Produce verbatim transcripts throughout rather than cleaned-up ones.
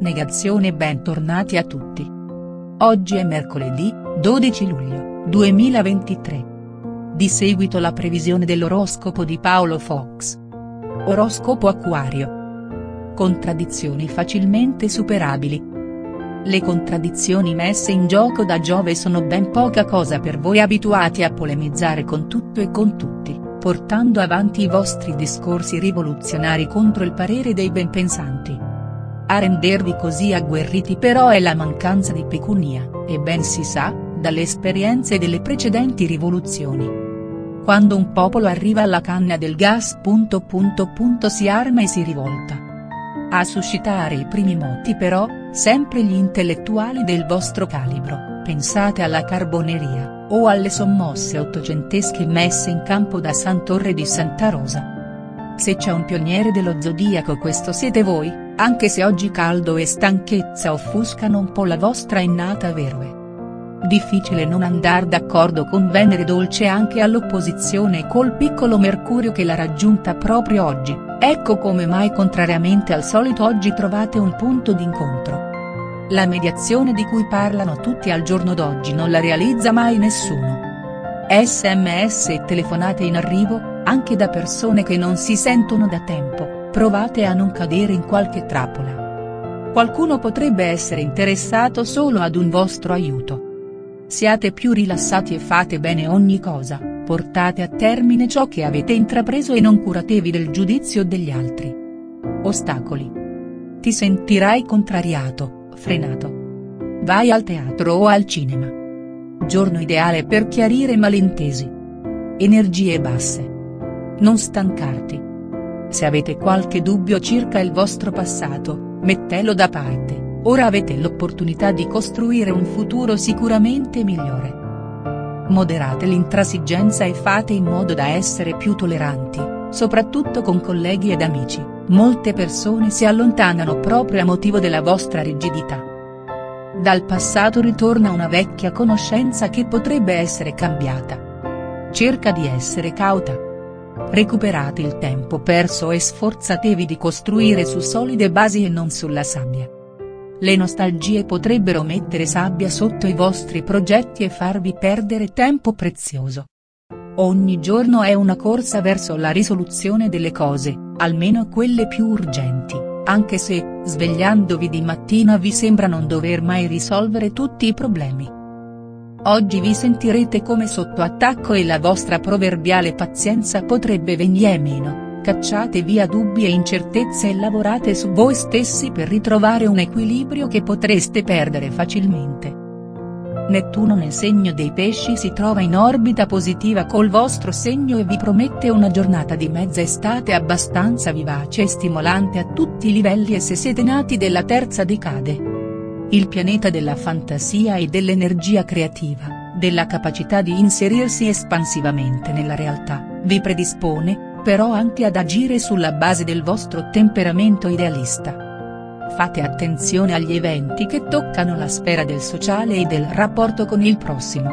negazione. Bentornati a tutti. Oggi è mercoledì, dodici luglio, duemilaventitré. Di seguito la previsione dell'oroscopo di Paolo Fox. Oroscopo Acquario. Contraddizioni facilmente superabili. Le contraddizioni messe in gioco da Giove sono ben poca cosa per voi abituati a polemizzare con tutto e con tutti, portando avanti i vostri discorsi rivoluzionari contro il parere dei benpensanti. A rendervi così agguerriti però è la mancanza di pecunia, e ben si sa, dalle esperienze delle precedenti rivoluzioni. Quando un popolo arriva alla canna del gas. Punto punto punto si arma e si rivolta. A suscitare i primi moti però, sempre gli intellettuali del vostro calibro, pensate alla carboneria, o alle sommosse ottocentesche messe in campo da Sant'Orre di Santa Rosa. Se c'è un pioniere dello zodiaco questo siete voi, anche se oggi caldo e stanchezza offuscano un po' la vostra innata verve. Difficile non andar d'accordo con Venere dolce anche all'opposizione e col piccolo Mercurio che l'ha raggiunta proprio oggi, ecco come mai contrariamente al solito oggi trovate un punto d'incontro. La mediazione di cui parlano tutti al giorno d'oggi non la realizza mai nessuno. Sms e telefonate in arrivo, anche da persone che non si sentono da tempo, provate a non cadere in qualche trappola. Qualcuno potrebbe essere interessato solo ad un vostro aiuto. Siate più rilassati e fate bene ogni cosa, portate a termine ciò che avete intrapreso e non curatevi del giudizio degli altri. Ostacoli. Ti sentirai contrariato, frenato. Vai al teatro o al cinema. Giorno ideale per chiarire malintesi. Energie basse. Non stancarti. Se avete qualche dubbio circa il vostro passato, mettelo da parte. Ora avete l'opportunità di costruire un futuro sicuramente migliore. Moderate l'intransigenza e fate in modo da essere più tolleranti, soprattutto con colleghi ed amici. Molte persone si allontanano proprio a motivo della vostra rigidità. Dal passato ritorna una vecchia conoscenza che potrebbe essere cambiata. Cerca di essere cauta. Recuperate il tempo perso e sforzatevi di costruire su solide basi e non sulla sabbia. Le nostalgie potrebbero mettere sabbia sotto i vostri progetti e farvi perdere tempo prezioso. Ogni giorno è una corsa verso la risoluzione delle cose, almeno quelle più urgenti, anche se, svegliandovi di mattina vi sembra non dover mai risolvere tutti i problemi. Oggi vi sentirete come sotto attacco e la vostra proverbiale pazienza potrebbe venire meno. Cacciate via dubbi e incertezze e lavorate su voi stessi per ritrovare un equilibrio che potreste perdere facilmente. Nettuno nel segno dei pesci si trova in orbita positiva col vostro segno e vi promette una giornata di mezza estate abbastanza vivace e stimolante a tutti i livelli e se siete nati della terza decade. Il pianeta della fantasia e dell'energia creativa, della capacità di inserirsi espansivamente nella realtà, vi predispone, però anche ad agire sulla base del vostro temperamento idealista. Fate attenzione agli eventi che toccano la sfera del sociale e del rapporto con il prossimo.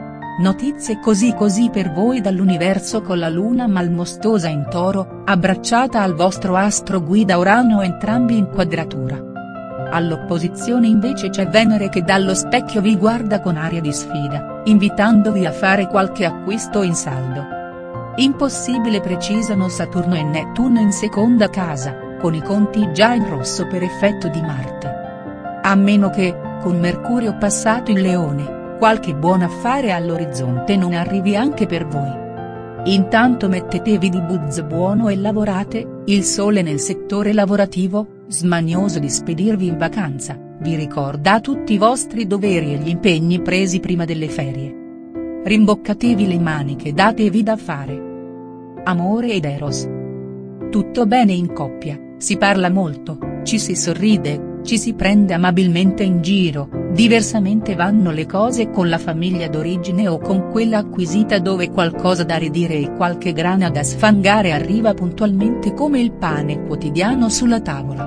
Notizie così così per voi dall'universo con la luna malmostosa in Toro, abbracciata al vostro astro guida Urano entrambi in quadratura. All'opposizione invece c'è Venere che dallo specchio vi guarda con aria di sfida, invitandovi a fare qualche acquisto in saldo. Impossibile precisano Saturno e Nettuno in seconda casa, con i conti già in rosso per effetto di Marte. A meno che, con Mercurio passato in Leone, qualche buon affare all'orizzonte non arrivi anche per voi. Intanto mettetevi di buzz buono e lavorate, il Sole nel settore lavorativo, smanioso di spedirvi in vacanza, vi ricorda tutti i vostri doveri e gli impegni presi prima delle ferie. Rimboccatevi le maniche e datevi da fare. Amore ed Eros. Tutto bene in coppia, si parla molto, ci si sorride, ci si prende amabilmente in giro, diversamente vanno le cose con la famiglia d'origine o con quella acquisita dove qualcosa da ridire e qualche grana da sfangare arriva puntualmente come il pane quotidiano sulla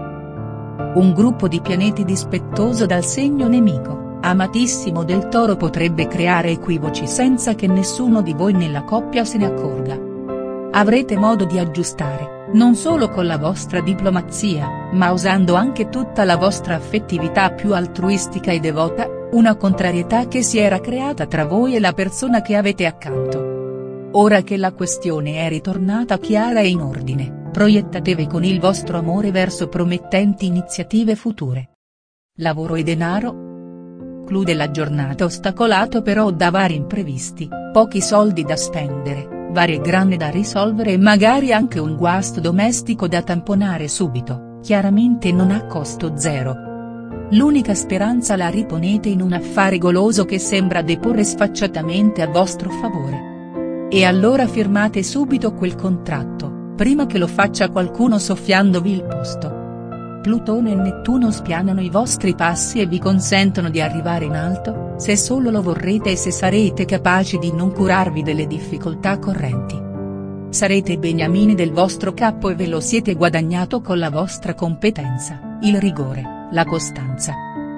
tavola. Un gruppo di pianeti dispettoso dal segno nemico, amatissimo del Toro potrebbe creare equivoci senza che nessuno di voi nella coppia se ne accorga. Avrete modo di aggiustare, non solo con la vostra diplomazia, ma usando anche tutta la vostra affettività più altruistica e devota, una contrarietà che si era creata tra voi e la persona che avete accanto. Ora che la questione è ritornata chiara e in ordine, proiettatevi con il vostro amore verso promettenti iniziative future. Lavoro e denaro? Clou della giornata ostacolato però da vari imprevisti, pochi soldi da spendere, varie grane da risolvere e magari anche un guasto domestico da tamponare subito, chiaramente non a costo zero. L'unica speranza la riponete in un affare goloso che sembra deporre sfacciatamente a vostro favore. E allora firmate subito quel contratto, prima che lo faccia qualcuno soffiandovi il posto. Plutone e Nettuno spianano i vostri passi e vi consentono di arrivare in alto, se solo lo vorrete e se sarete capaci di non curarvi delle difficoltà correnti. Sarete beniamini del vostro capo e ve lo siete guadagnato con la vostra competenza, il rigore, la costanza.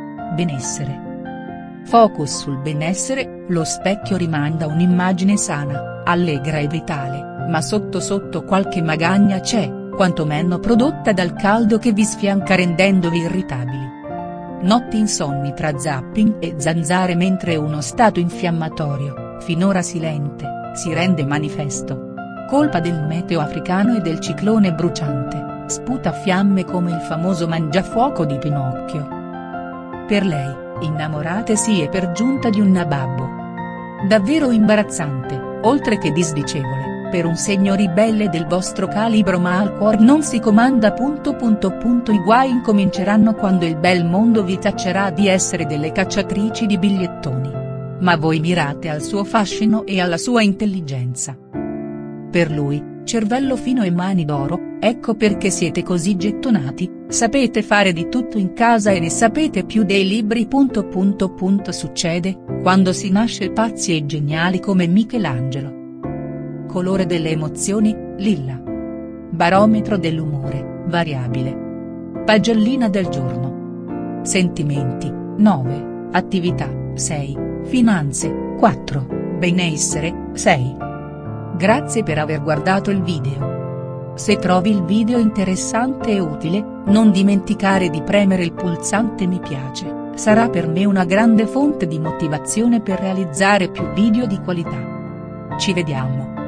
Benessere. Focus sul benessere, lo specchio rimanda un'immagine sana, allegra e vitale, ma sotto sotto qualche magagna c'è, quantomeno prodotta dal caldo che vi sfianca rendendovi irritabili. Notti insonni tra zapping e zanzare mentre uno stato infiammatorio, finora silente, si rende manifesto. Colpa del meteo africano e del ciclone bruciante, sputa fiamme come il famoso mangiafuoco di Pinocchio. Per lei, innamoratesi e per giunta di un nababbo. Davvero imbarazzante, oltre che disdicevole, per un segno ribelle del vostro calibro ma al cuore non si comanda. Punto punto punto I guai incominceranno quando il bel mondo vi taccerà di essere delle cacciatrici di bigliettoni. Ma voi mirate al suo fascino e alla sua intelligenza. Per lui, cervello fino e mani d'oro, ecco perché siete così gettonati, sapete fare di tutto in casa e ne sapete più dei libri. Punto punto punto Succede, quando si nasce pazzi e geniali come Michelangelo. Colore delle emozioni, lilla. Barometro dell'umore, variabile. Pagellina del giorno. Sentimenti, nove, attività, sei, finanze, quattro, benessere, sei. Grazie per aver guardato il video. Se trovi il video interessante e utile, non dimenticare di premere il pulsante mi piace, sarà per me una grande fonte di motivazione per realizzare più video di qualità. Ci vediamo.